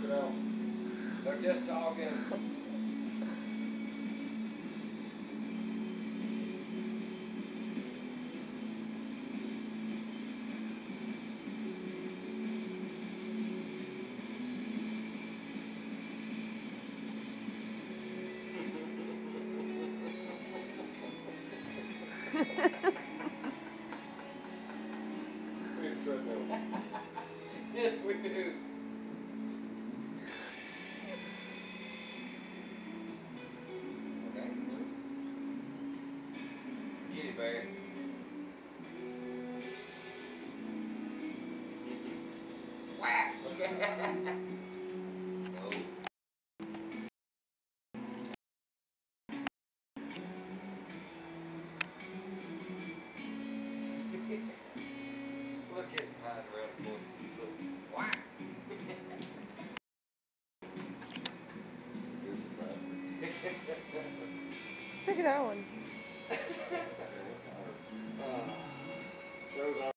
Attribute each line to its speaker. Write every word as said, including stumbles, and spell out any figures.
Speaker 1: You know, they're just talking. Yes, we do. Okay. Get it, Barry. Whack! No. Look at hide around the corner. Look. Whack!
Speaker 2: Look at that one.
Speaker 1: uh, shows